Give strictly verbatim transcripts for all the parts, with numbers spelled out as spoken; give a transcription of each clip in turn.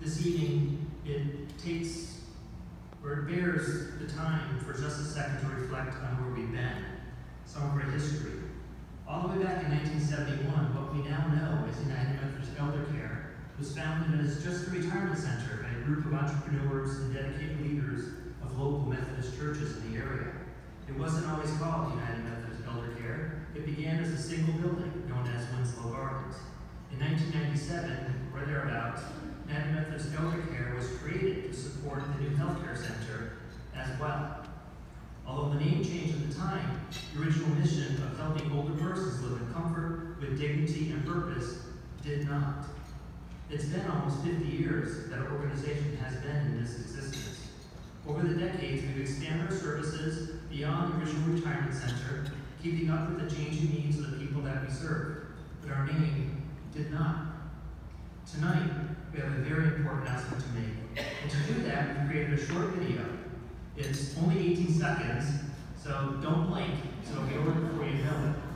This evening, it takes, or it bears the time for just a second to reflect on where we've been, some of our history. All the way back in nineteen seventy-one, what we now know as United Methodist Elder Care was founded as just a retirement center by a group of entrepreneurs and dedicated leaders of local Methodist churches in the area. It wasn't always called United Methodist Elder Care. It began as a single building known as Winslow Gardens. In nineteen ninety-seven, or thereabouts, United Methodist Elder Care was created to support the new healthcare center as well. Although the name changed at the time, the original mission of helping older persons live in comfort with dignity and purpose did not. It's been almost fifty years that our organization has been in this existence. Over the decades, we've expanded our services beyond the original retirement center, keeping up with the changing needs of the people that we serve, but our name did not. Tonight, we have a very important announcement to make. And to do that, we've created a short video. It's only eighteen seconds, so don't blink. So it'll be over before you know it.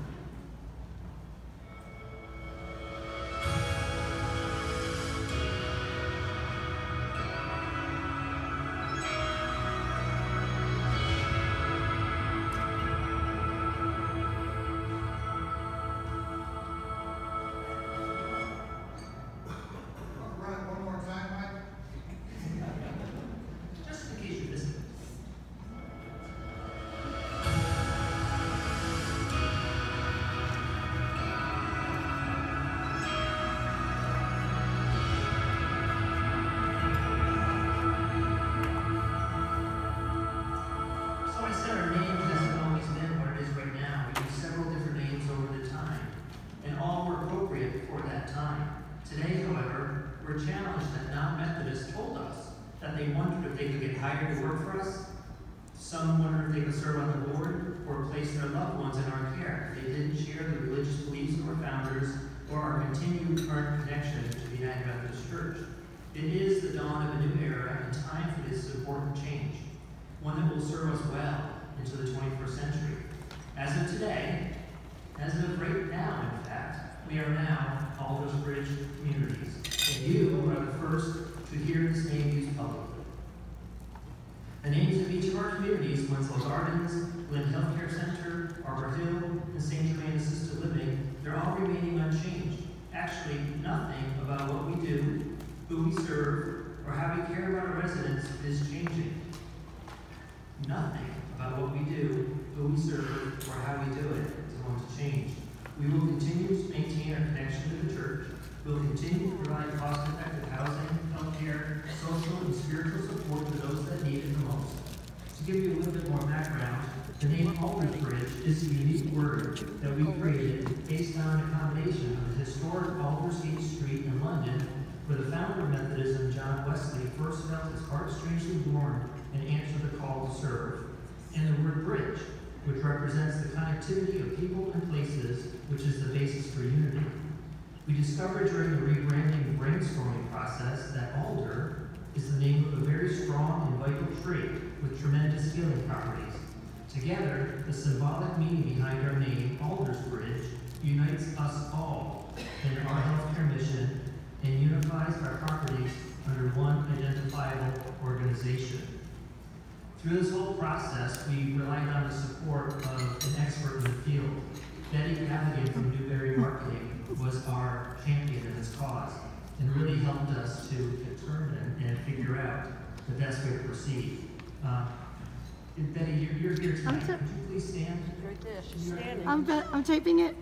Hired to work for us. Some wondered if they could serve on the board or place their loved ones in our care. They didn't share the religious beliefs of our founders or our continued current connection to the United Methodist Church. It is the dawn of a new era and time for this important change, one that will serve us well into the twenty-first century. As of today, as of right now, in fact, we are now Alders Bridge Communities, and you are the first to hear this name used publicly. The names of each of our communities, Winslow Gardens, Lynn Healthcare Center, Arbor Hill, and Saint Germain Assisted Living, they're all remaining unchanged. Actually, nothing about what we do, who we serve, or how we care about our residents is changing. Nothing about what we do, who we serve, or how we do it is going to change. We will continue to maintain our connection to the church. We will continue to provide cost-effective housing, healthcare, social and spiritual support to those that need it the most. To give you a little bit more background, the name Alders Bridge is a unique word that we created based on a combination of the historic Aldersgate Street in London, where the founder of Methodism, John Wesley, first felt his heart strangely born and answered the call to serve, and the word bridge, which represents the connectivity of people and places, which is the basis for unity. We discovered during the rebranding brainstorming process that alder is the name of a very strong and vital tree with tremendous healing properties. Together, the symbolic meaning behind our name, Alders Bridge, unites us all in our healthcare mission and unifies our properties under one identifiable organization. Through this whole process, we relied on the support of an expert in the field. Betty Cavigan from Newberry Marketing was our champion in this cause and really helped us to determine and figure out the best way to proceed. Uh, Betty, you're, you're here tonight. Could you please stand? Right there, she's standing. I'm, I'm taping it.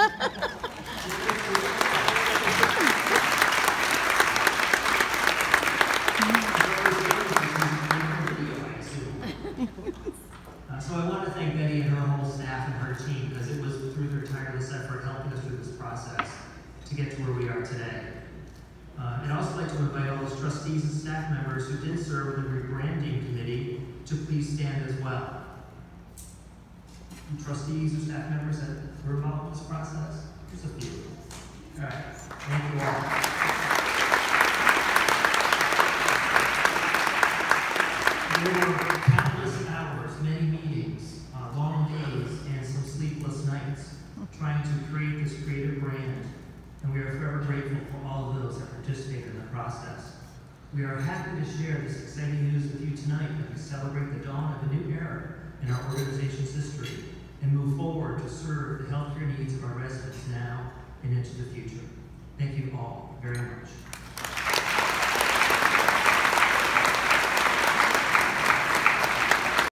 Uh, so I want to thank Betty and her whole staff and her team, because it was through their tireless effort helping us through this process to get to where we are today. Uh, and I'd also like to invite all those trustees and staff members who did serve in the Rebranding Committee to please stand as well. And trustees or staff members that were involved in this process, just a few. All right, thank you all. There were countless hours, many meetings, uh, long days, and some sleepless nights trying to create this creative brand, and we are forever grateful for all of those that participated in the process. We are happy to share this exciting news with you tonight as we celebrate the dawn of a new era in our organization's history and move forward to serve the healthcare needs of our residents now and into the future. Thank you all very much.